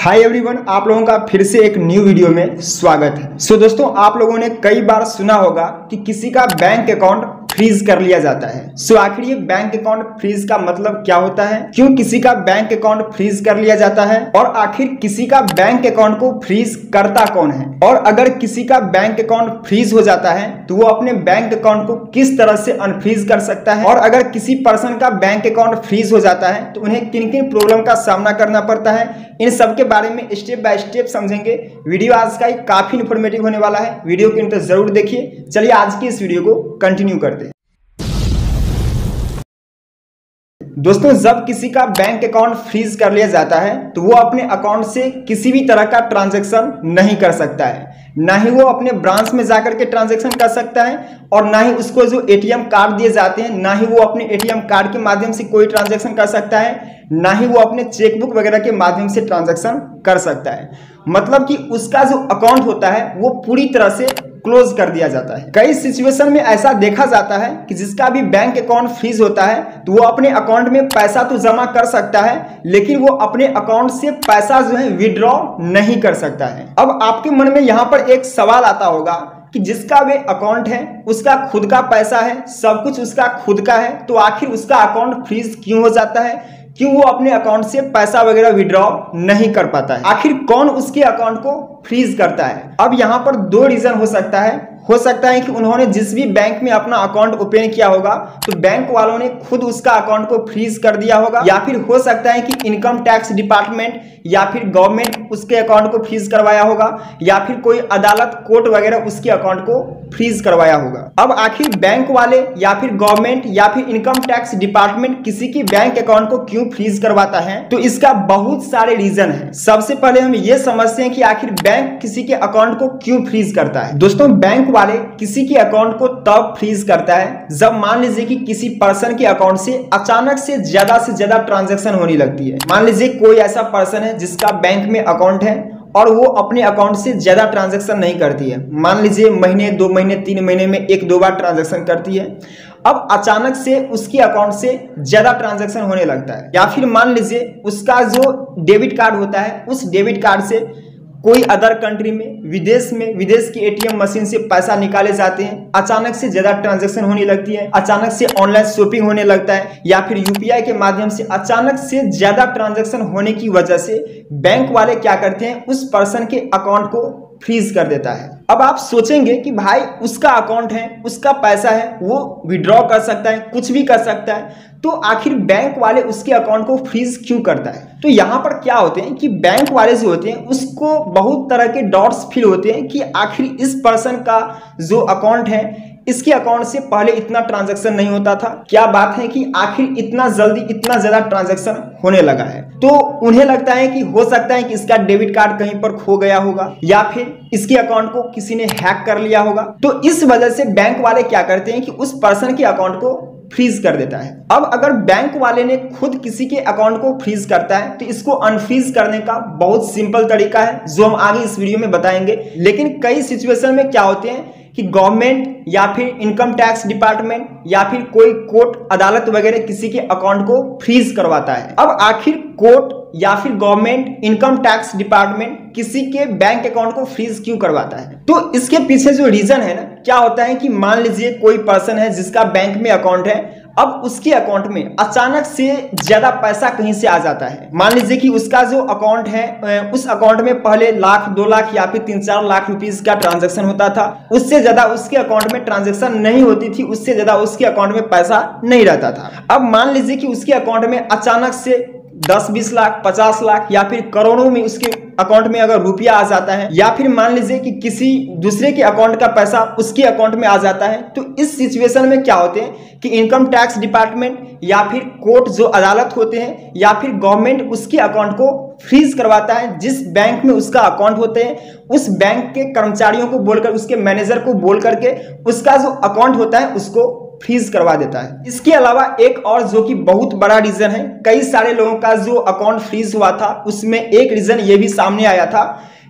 Hi everyone, आप लोगों का फिर से एक न्यू वीडियो में स्वागत है। दोस्तों, आप लोगों ने कई बार सुना होगा कि किसी का बैंक अकाउंट फ्रीज कर लिया जाता है। आखिर ये बैंक अकाउंट फ्रीज का मतलब क्या होता है, क्यों किसी का बैंक अकाउंट फ्रीज कर लिया जाता है और आखिर किसी का बैंक अकाउंट को फ्रीज करता कौन है, और अगर किसी का बैंक अकाउंट फ्रीज हो जाता है तो वो अपने बैंक अकाउंट को किस तरह से अनफ्रीज कर सकता है, और अगर किसी पर्सन का बैंक अकाउंट फ्रीज हो जाता है तो उन्हें किन किन प्रॉब्लम का सामना करना पड़ता है, इन सब के बारे में स्टेप बाय स्टेप समझेंगे। वीडियो आज का काफी इन्फॉर्मेटिव होने वाला है, वीडियो के अंत तक जरूर देखिए। चलिए आज की इस वीडियो को कंटिन्यू करते हैं। दोस्तों, जब किसी का बैंक अकाउंट फ्रीज कर लिया जाता है तो वो अपने अकाउंट से किसी भी तरह का ट्रांजैक्शन नहीं कर सकता है। ना ही वो अपने ब्रांच में जाकर के ट्रांजैक्शन कर सकता है और ना ही उसको जो एटीएम कार्ड दिए जाते हैं, ना ही वो अपने एटीएम कार्ड के माध्यम से कोई ट्रांजैक्शन कर सकता है, ना ही वो अपने चेकबुक वगैरह के माध्यम से ट्रांजैक्शन कर सकता है। मतलब कि उसका जो अकाउंट होता है वो पूरी तरह से क्लोज कर दिया जाता है। कई सिचुएशन में ऐसा देखा जाता है कि जिसका भी बैंक अकाउंट फ्रीज होता है तो वो अपने अकाउंट में पैसा तो जमा कर सकता है, लेकिन वो अपने अकाउंट से पैसा जो है विड्रॉ नहीं कर सकता है। अब आपके मन में यहाँ पर एक सवाल आता होगा कि जिसका वे अकाउंट है उसका खुद का पैसा है, सब कुछ उसका खुद का है, तो आखिर उसका अकाउंट फ्रीज क्यों हो जाता है, क्यों वो अपने अकाउंट से पैसा वगैरह विड्रॉ नहीं कर पाता है, आखिर कौन उसके अकाउंट को फ्रीज करता है। अब यहाँ पर दो रीजन हो सकता है कि उन्होंने जिस भी बैंक में अपना अकाउंट ओपन किया होगा तो बैंक वालों ने खुद उसका अकाउंट को फ्रीज कर दिया होगा, या फिर हो सकता है कि इनकम टैक्स डिपार्टमेंट या फिर गवर्नमेंट उसके अकाउंट को फ्रीज करवाया होगा, या फिर कोई अदालत कोर्ट वगैरह उसके अकाउंट को फ्रीज करवाया होगा। अब आखिर बैंक वाले या फिर गवर्नमेंट या फिर इनकम टैक्स डिपार्टमेंट किसी की बैंक अकाउंट को क्यों फ्रीज करवाता है, तो इसका बहुत सारे रीजन है। सबसे पहले हम ये समझते हैं कि आखिर बैंक किसी के अकाउंट को क्यों फ्रीज करता है। दोस्तों, बैंक वाले किसी के अकाउंट को तब फ्रीज करता है जब मान लीजिए कि किसी पर्सन के अकाउंट से अचानक से ज्यादा ट्रांजैक्शन होने लगती है। मान लीजिए कोई ऐसा पर्सन है जिसका बैंक में अकाउंट है और वो अपने अकाउंट से ज्यादा ट्रांजैक्शन नहीं करती है, मान लीजिए महीने 2 महीने 3 महीने में 1-2 बार ट्रांजैक्शन करती है। अब अचानक से उसके अकाउंट से ज्यादा ट्रांजैक्शन होने लगता है, या फिर मान लीजिए उसका जो डेबिट कार्ड होता है उस डेबिट कार्ड से कोई अदर कंट्री में विदेश की एटीएम मशीन से पैसा निकाले जाते हैं, अचानक से ज्यादा ट्रांजैक्शन होने लगती है, अचानक से ऑनलाइन शॉपिंग होने लगता है, या फिर यूपीआई के माध्यम से अचानक से ज्यादा ट्रांजैक्शन होने की वजह से बैंक वाले क्या करते हैं, उस पर्सन के अकाउंट को फ्रीज कर देता है। अब आप सोचेंगे कि भाई उसका अकाउंट है, उसका पैसा है, वो विड्रॉ कर सकता है, कुछ भी कर सकता है, तो आखिर बैंक वाले उसके अकाउंट को फ्रीज क्यों करता है। तो यहाँ पर क्या होते हैं कि बैंक वाले जो होते हैं उसको बहुत तरह के डाउट्स फील होते हैं कि आखिर इस पर्सन का जो अकाउंट है इसके अकाउंट से पहले इतना ट्रांजैक्शन नहीं होता था, क्या बात है कि आखिर इतना जल्दी इतना ज्यादा ट्रांजैक्शन होने लगा है। तो उन्हें लगता है कि हो सकता है कि इसका डेबिट कार्ड कहीं पर खो गया होगा, या फिर इसके अकाउंट को किसी ने हैक कर लिया होगा। तो इस वजह से बैंक वाले क्या करते हैं कि उस पर्सन के अकाउंट को फ्रीज कर देता है। अब अगर बैंक वाले ने खुद किसी के अकाउंट को फ्रीज करता है तो इसको अनफ्रीज करने का बहुत सिंपल तरीका है जो हम आगे इस वीडियो में बताएंगे। लेकिन कई सिचुएशन में क्या होते हैं कि गवर्नमेंट या फिर इनकम टैक्स डिपार्टमेंट या फिर कोई कोर्ट अदालत वगैरह किसी के अकाउंट को फ्रीज करवाता है। अब आखिर कोर्ट या फिर गवर्नमेंट इनकम टैक्स डिपार्टमेंट किसी के बैंक अकाउंट को फ्रीज क्यों करवाता है, तो इसके पीछे जो रीजन है ना, क्या होता है कि मान लीजिए कोई पर्सन है जिसका बैंक में अकाउंट है, अब उसके अकाउंट में अचानक से ज्यादा पैसा कहीं से आ जाता है। मान लीजिए कि उसका जो अकाउंट है उस अकाउंट में पहले 1 लाख 2 लाख या फिर 3-4 लाख रुपीस का ट्रांजैक्शन होता था, उससे ज्यादा उसके अकाउंट में ट्रांजैक्शन नहीं होती थी, उससे ज्यादा उसके अकाउंट में पैसा नहीं रहता था। अब मान लीजिए कि उसके अकाउंट में अचानक से 10-20 लाख 50 लाख या फिर करोड़ों में उसके अकाउंट में अगर रुपया आ जाता है, या फिर मान लीजिए कि किसी दूसरे के अकाउंट का पैसा उसके अकाउंट में आ जाता है, तो इस सिचुएशन में क्या होते हैं कि इनकम टैक्स डिपार्टमेंट या फिर कोर्ट जो अदालत होते हैं या फिर गवर्नमेंट उसके अकाउंट को फ्रीज करवाता है। जिस बैंक में उसका अकाउंट होते हैं उस बैंक के कर्मचारियों को बोलकर, उसके मैनेजर को बोल करके उसका जो अकाउंट होता है उसको फ्रीज करवा देता है। इसके अलावा एक और जो कि बहुत बड़ा रीजन है, कई सारे लोगों का जो अकाउंट फ्रीज हुआ था उसमें एक रीजन ये भी सामने आया था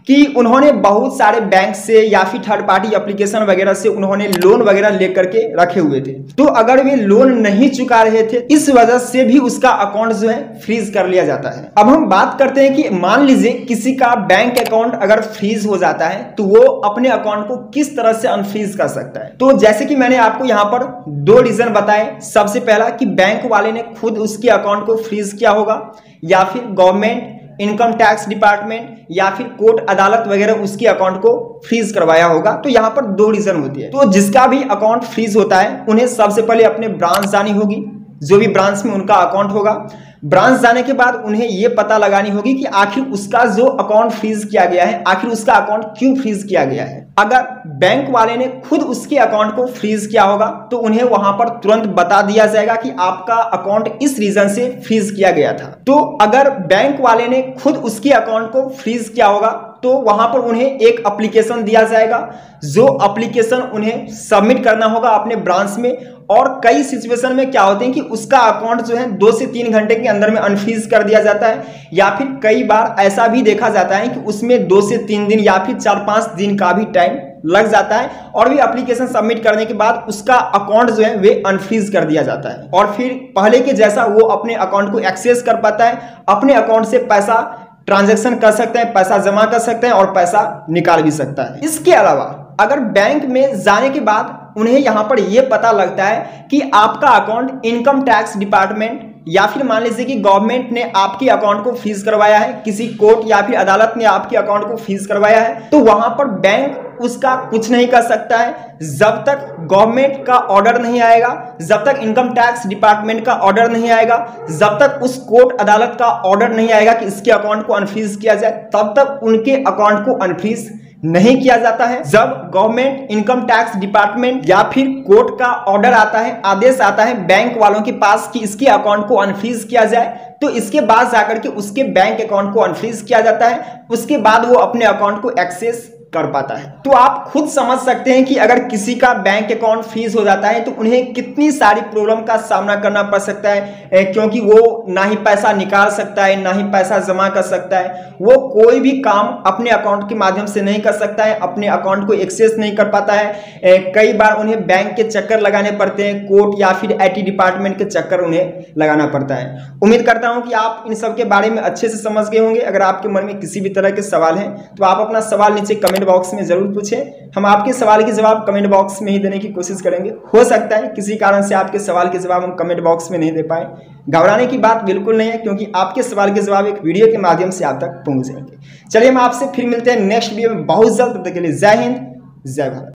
कि उन्होंने बहुत सारे बैंक से या फिर थर्ड पार्टी एप्लीकेशन वगैरह से उन्होंने लोन वगैरह लेकर के रखे हुए थे। तो अगर वे लोन नहीं चुका रहे थे, इस वजह से भी उसका अकाउंट जो है फ्रीज कर लिया जाता है। अब हम बात करते हैं कि मान लीजिए किसी का बैंक अकाउंट अगर फ्रीज हो जाता है तो वो अपने अकाउंट को किस तरह से अनफ्रीज कर सकता है। तो जैसे कि मैंने आपको यहां पर 2 रीजन बताए। सबसे पहला कि बैंक वाले ने खुद उसके अकाउंट को फ्रीज किया होगा, या फिर गवर्नमेंट, इनकम टैक्स डिपार्टमेंट या फिर कोर्ट अदालत वगैरह उसके अकाउंट को फ्रीज करवाया होगा। तो यहां पर 2 रीजन होती है। तो जिसका भी अकाउंट फ्रीज होता है उन्हें सबसे पहले अपने ब्रांच जानी होगी, जो भी ब्रांच में उनका अकाउंट होगा। ब्रांच जाने के बाद उन्हें यह पता लगानी होगी कि आखिर उसका जो अकाउंट फ्रीज किया गया है, आखिर उसका अकाउंट क्यों फ्रीज किया गया है। अगर बैंक वाले ने खुद उसके अकाउंट को फ्रीज किया होगा तो उन्हें वहां पर तुरंत बता दिया जाएगा कि आपका अकाउंट इस रीजन से फ्रीज किया गया था। तो अगर बैंक वाले ने खुद उसके अकाउंट को फ्रीज किया होगा तो वहां पर उन्हें एक एप्लीकेशन दिया जाएगा, जो एप्लीकेशन उन्हें सबमिट करना होगा अपने ब्रांच में। और कई सिचुएशन में क्या होते हैं कि उसका अकाउंट जो है 2 से 3 घंटे के अंदर में अनफ्रीज कर दिया जाता है, या फिर कई बार ऐसा भी देखा जाता है कि उसमें 2 से 3 दिन या फिर 4-5 दिन का भी टाइम लग जाता है, और भी एप्लीकेशन सबमिट करने के बाद उसका अकाउंट जो है वे अनफ्रीज कर दिया जाता है, और फिर पहले के जैसा वो अपने अकाउंट को एक्सेस कर पाता है, अपने अकाउंट से पैसा ट्रांजैक्शन कर सकते हैं, पैसा जमा कर सकते हैं और पैसा निकाल भी सकता है। इसके अलावा अगर बैंक में जाने के बाद उन्हें यहां पर यह पता लगता है कि आपका अकाउंट इनकम टैक्स डिपार्टमेंट या फिर मान लीजिए कि गवर्नमेंट ने आपके अकाउंट को फ्रीज करवाया है, किसी कोर्ट या फिर अदालत ने आपके अकाउंट को फ्रीज करवाया है, तो वहां पर बैंक उसका कुछ नहीं कर सकता है जब तक गवर्नमेंट का ऑर्डर नहीं आएगा, जब तक इनकम टैक्स डिपार्टमेंट का ऑर्डर नहीं आएगा, जब तक उस कोर्ट अदालत का ऑर्डर नहीं आएगा कि इसके अकाउंट को अनफ्रीज किया जाए, तब तक उनके अकाउंट को अनफ्रीज नहीं किया जाता है। जब गवर्नमेंट, इनकम टैक्स डिपार्टमेंट या फिर कोर्ट का ऑर्डर आता है, आदेश आता है बैंक वालों के पास कि इसके अकाउंट को अनफ्रीज किया जाए, तो इसके बाद जाकर के उसके बैंक अकाउंट को अनफ्रीज किया जाता है। उसके बाद वो अपने अकाउंट को एक्सेस कर पाता है। तो आप खुद समझ सकते हैं कि अगर किसी का बैंक अकाउंट फ्रीज हो जाता है तो उन्हें कितनी सारी प्रॉब्लम का सामना करना पड़ सकता है, क्योंकि वो ना ही पैसा निकाल सकता है, ना ही पैसा जमा कर सकता है, वो कोई भी काम अपने अकाउंट के माध्यम से नहीं कर सकता है, अपने अकाउंट को एक्सेस नहीं कर पाता है। कई बार उन्हें बैंक के चक्कर लगाने पड़ते हैं, कोर्ट या फिर IT डिपार्टमेंट के चक्कर उन्हें लगाना पड़ता है। उम्मीद करता हूं कि आप इन सब के बारे में अच्छे से समझ गए होंगे। अगर आपके मन में किसी भी तरह के सवाल हैं तो आप अपना सवाल नीचे कमेंट बॉक्स में जरूर पूछें। हम आपके सवाल के जवाब कमेंट बॉक्स में ही देने की कोशिश करेंगे। हो सकता है किसी कारण से आपके सवाल के जवाब हम कमेंट बॉक्स में नहीं दे पाए, घबराने की बात बिल्कुल नहीं है, क्योंकि आपके सवाल के जवाब एक वीडियो के माध्यम से आप तक पहुंच जाएंगे। चलिए हम आपसे फिर मिलते हैं नेक्स्ट वीडियो में बहुत जल्द। तब तक के लिए जय हिंद, जय भारत।